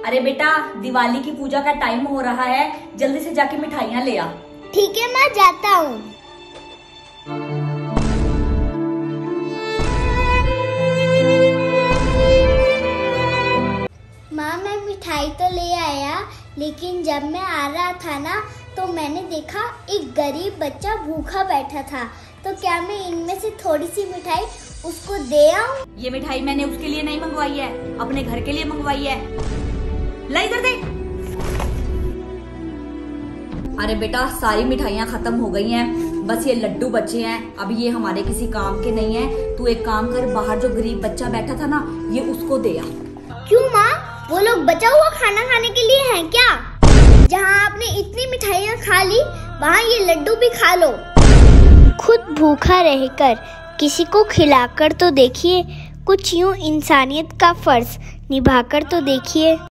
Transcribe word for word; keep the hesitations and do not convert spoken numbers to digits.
अरे बेटा, दिवाली की पूजा का टाइम हो रहा है, जल्दी से जाके मिठाइयाँ ले आ। ठीक है माँ, जाता हूँ। माँ मैं मिठाई तो ले आया, लेकिन जब मैं आ रहा था ना तो मैंने देखा एक गरीब बच्चा भूखा बैठा था। तो क्या मैं इनमें से थोड़ी सी मिठाई उसको दे आऊं? ये मिठाई मैंने उसके लिए नहीं मंगवाई है, अपने घर के लिए मंगवाई है। ला इधर दे। अरे बेटा, सारी मिठाइयाँ खत्म हो गई हैं, बस ये लड्डू बचे हैं। अब ये हमारे किसी काम के नहीं है। तू एक काम कर, बाहर जो गरीब बच्चा बैठा था ना, ये उसको दे आ। क्यों माँ, वो लोग बचा हुआ खाना खाने के लिए हैं क्या? जहाँ आपने इतनी मिठाइयाँ खा ली, वहाँ ये लड्डू भी खा लो। खुद भूखा रहकर किसी को खिलाकर तो देखिए, कुछ यूँ इंसानियत का फर्ज निभाकर तो देखिए।